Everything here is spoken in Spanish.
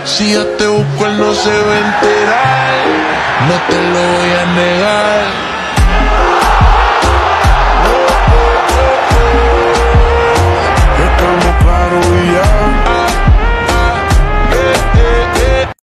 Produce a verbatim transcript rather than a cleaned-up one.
Si yo te busco, él no se va a enterar. No te lo voy a negar.